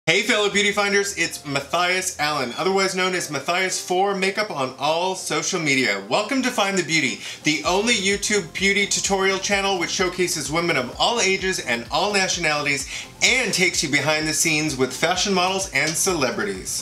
Hey fellow beauty finders, it's Matthias Allen, otherwise known as Mathias4makeup on all social media. Welcome to Find the Beauty, the only YouTube beauty tutorial channel which showcases women of all ages and all nationalities and takes you behind the scenes with fashion models and celebrities.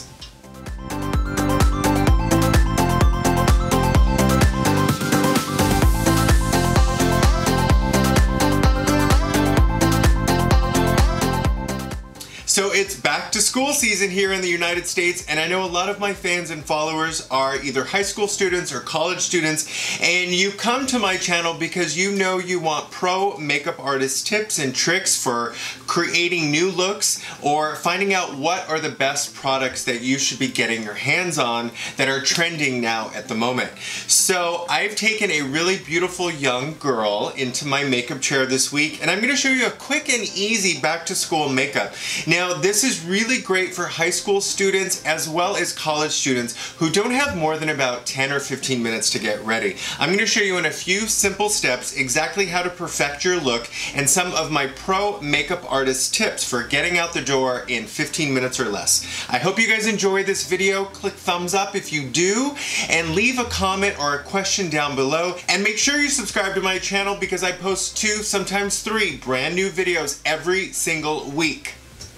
So it's back to school season here in the United States, and I know a lot of my fans and followers are either high school students or college students, and you come to my channel because you know you want pro makeup artist tips and tricks for creating new looks or finding out what are the best products that you should be getting your hands on that are trending now at the moment. So I've taken a really beautiful young girl into my makeup chair this week, and I'm going to show you a quick and easy back to school makeup. Now, this is really great for high school students as well as college students who don't have more than about 10 or 15 minutes to get ready. I'm going to show you in a few simple steps exactly how to perfect your look and some of my pro makeup artist tips for getting out the door in 15 minutes or less. I hope you guys enjoy this video. Click thumbs up if you do, and leave a comment or a question down below, and make sure you subscribe to my channel because I post 2, sometimes 3 brand new videos every single week.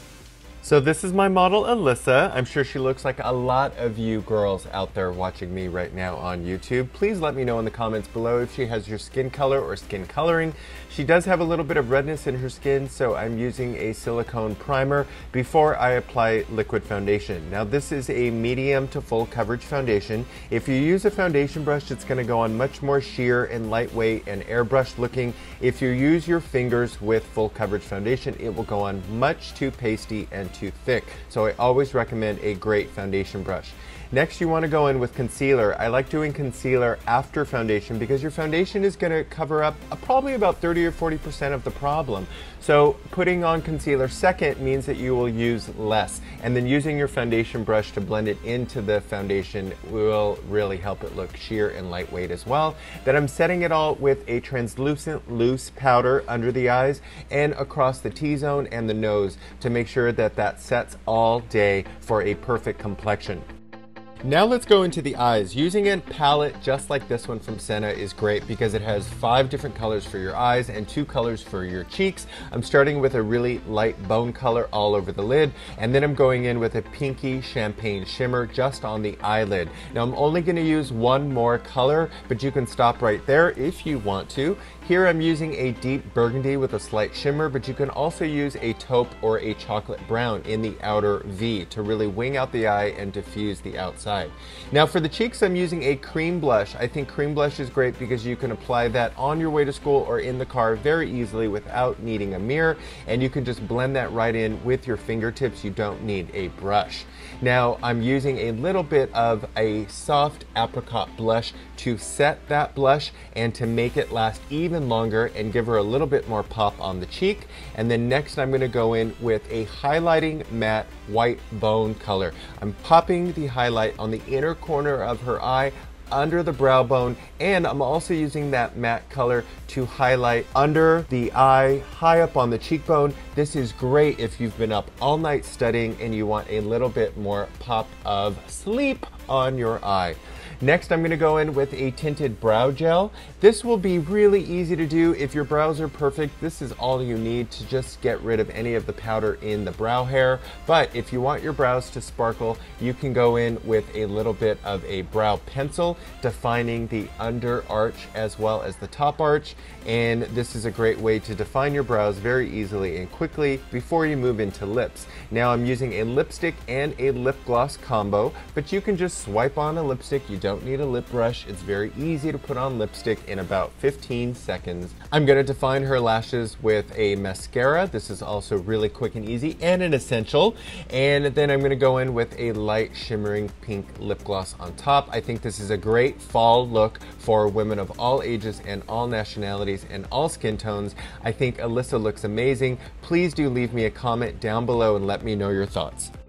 So this is my model, Alyssa. I'm sure she looks like a lot of you girls out there watching me right now on YouTube. Please let me know in the comments below if she has your skin color or skin coloring. She does have a little bit of redness in her skin, so I'm using a silicone primer before I apply liquid foundation. Now this is a medium to full coverage foundation. If you use a foundation brush, it's going to go on much more sheer and lightweight and airbrush looking. If you use your fingers with full coverage foundation, it will go on much too pasty and too thick. So I always recommend a great foundation brush. Next, you want to go in with concealer. I like doing concealer after foundation because your foundation is going to cover up probably about 30 or 40% of the problem. So putting on concealer second means that you will use less, and then using your foundation brush to blend it into the foundation will really help it look sheer and lightweight as well. Then I'm setting it all with a translucent loose powder under the eyes and across the T-zone and the nose to make sure that that sets all day for a perfect complexion. Now let's go into the eyes. Using a palette just like this one from SENNA is great because it has 5 different colors for your eyes and 2 colors for your cheeks. I'm starting with a really light bone color all over the lid, and then I'm going in with a pinky champagne shimmer just on the eyelid. Now I'm only going to use one more color, but you can stop right there if you want to. Here I'm using a deep burgundy with a slight shimmer, but you can also use a taupe or a chocolate brown in the outer V to really wing out the eye and diffuse the outside. Now for the cheeks, I'm using a cream blush. I think cream blush is great because you can apply that on your way to school or in the car very easily without needing a mirror, and you can just blend that right in with your fingertips. You don't need a brush. Now I'm using a little bit of a soft apricot blush to set that blush and to make it last even longer and give her a little bit more pop on the cheek. And then next I'm going to go in with a highlighting matte white bone color. I'm popping the highlight on the inner corner of her eye under the brow bone, and I'm also using that matte color to highlight under the eye, high up on the cheekbone. This is great if you've been up all night studying and you want a little bit more pop of sleep on your eye. Next, I'm going to go in with a tinted brow gel. This will be really easy to do if your brows are perfect. This is all you need to just get rid of any of the powder in the brow hair. But if you want your brows to sparkle, you can go in with a little bit of a brow pencil, defining the under arch as well as the top arch. And this is a great way to define your brows very easily and quickly before you move into lips. Now I'm using a lipstick and a lip gloss combo, but you can just swipe on a lipstick. You don't need a lip brush. It's very easy to put on lipstick in about 15 seconds. I'm going to define her lashes with a mascara. This is also really quick and easy and an essential. And then I'm going to go in with a light shimmering pink lip gloss on top. I think this is a great fall look for women of all ages and all nationalities and all skin tones. I think Alyssa looks amazing. Please do leave me a comment down below and let me know your thoughts.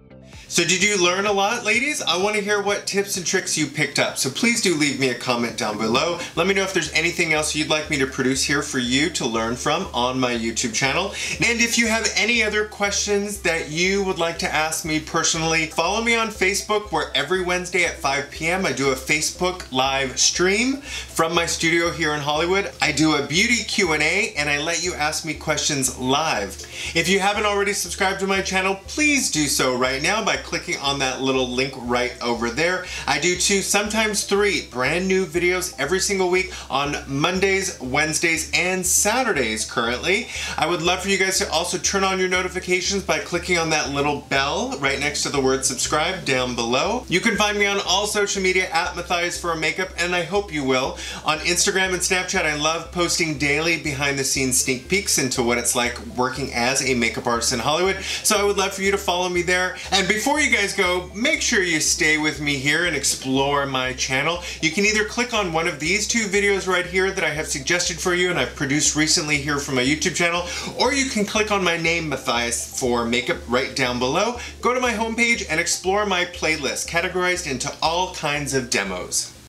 So did you learn a lot, ladies? I want to hear what tips and tricks you picked up. So please do leave me a comment down below. Let me know if there's anything else you'd like me to produce here for you to learn from on my YouTube channel. And if you have any other questions that you would like to ask me personally, follow me on Facebook, where every Wednesday at 5 p.m. I do a Facebook live stream from my studio here in Hollywood. I do a beauty Q&A and I let you ask me questions live. If you haven't already subscribed to my channel, please do so right now by clicking on that little link right over there. I do 2, sometimes 3 brand new videos every single week on Mondays, Wednesdays, and Saturdays currently. I would love for you guys to also turn on your notifications by clicking on that little bell right next to the word subscribe down below. You can find me on all social media at mathias4makeup, and I hope you will. On Instagram and Snapchat, I love posting daily behind the scenes sneak peeks into what it's like working as a makeup artist in Hollywood. So I would love for you to follow me there. And before you guys go, make sure you stay with me here and explore my channel. You can either click on one of these 2 videos right here that I have suggested for you and I've produced recently here for my YouTube channel, or you can click on my name, Mathias4makeup, right down below. Go to my homepage and explore my playlist, categorized into all kinds of demos.